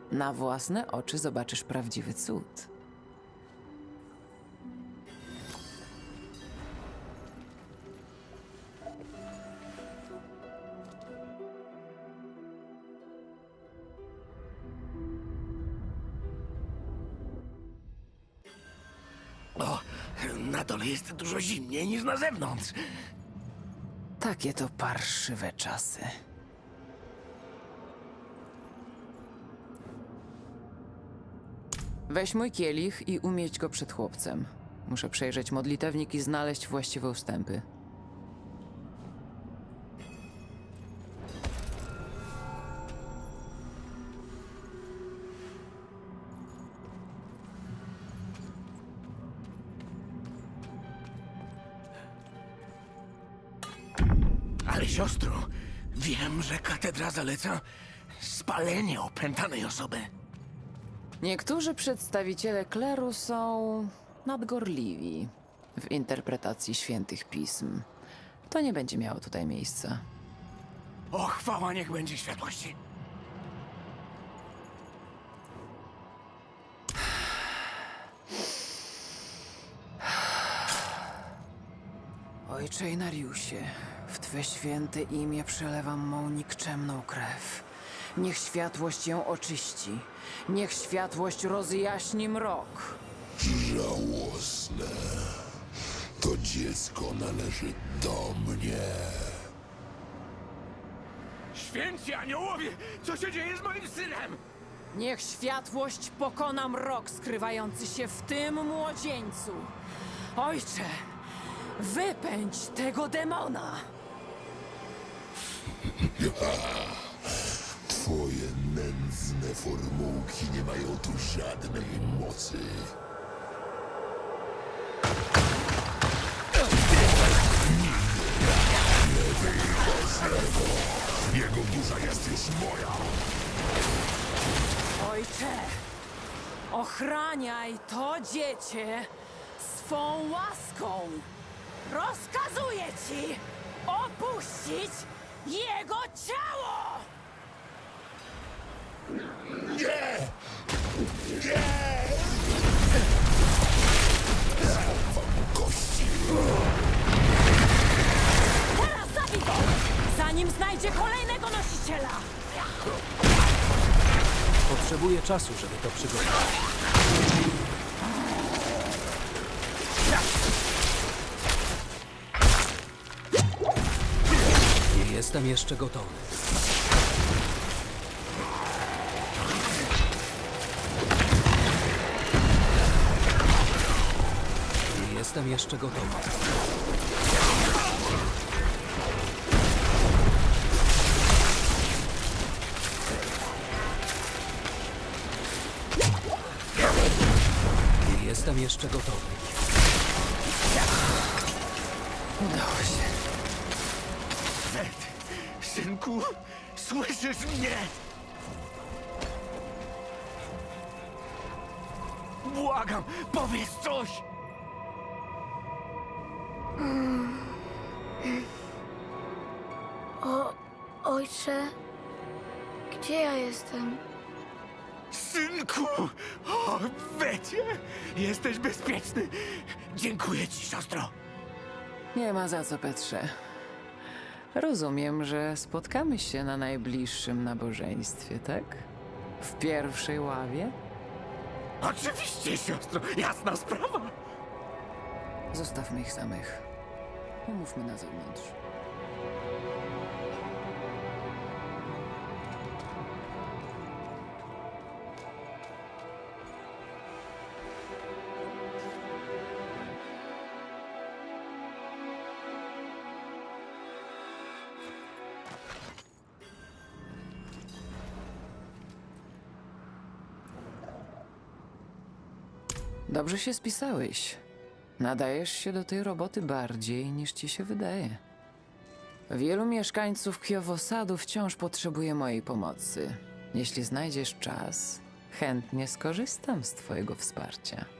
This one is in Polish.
Na własne oczy zobaczysz prawdziwy cud. O, na dole jest dużo zimniej niż na zewnątrz. Takie to parszywe czasy. Weź mój kielich i umieść go przed chłopcem. Muszę przejrzeć modlitewnik i znaleźć właściwe ustępy. Ale siostro, wiem, że katedra zaleca spalenie opętanej osoby. Niektórzy przedstawiciele kleru są nadgorliwi w interpretacji świętych pism. To nie będzie miało tutaj miejsca. O, chwała niech będzie światłości. Ojcze Inariusie, w Twe święte imię przelewam mą nikczemną krew. Niech światłość ją oczyści. Niech światłość rozjaśni mrok. Żałosne. To dziecko należy do mnie. Święci aniołowie, co się dzieje z moim synem? Niech światłość pokona mrok skrywający się w tym młodzieńcu. Ojcze, wypędź tego demona! Twoje nędzne formułki nie mają tu żadnej mocy. Jego dusza jest już moja. Ojcze, ochraniaj to dziecię swą łaską. Rozkazuję ci opuścić jego ciało! Nie! Nie! Wam kości! Teraz zabij go, zanim znajdzie kolejnego nosiciela! Potrzebuję czasu, żeby to przygotować. Nie jestem jeszcze gotowy. Nie jestem jeszcze gotowy. Nie jestem jeszcze gotowy. Udało się. Zed, synku, słyszysz mnie? Błagam, powiedz coś! Ojcze, gdzie ja jestem? Synku! O, Wecie! Jesteś bezpieczny! Dziękuję ci, siostro! Nie ma za co, Petrze. Rozumiem, że spotkamy się na najbliższym nabożeństwie, tak? W pierwszej ławie? Oczywiście, siostro! Jasna sprawa! Zostawmy ich samych. Pomówmy na zewnątrz. Dobrze się spisałeś. Nadajesz się do tej roboty bardziej niż ci się wydaje. Wielu mieszkańców Kjowosadu wciąż potrzebuje mojej pomocy. Jeśli znajdziesz czas, chętnie skorzystam z twojego wsparcia.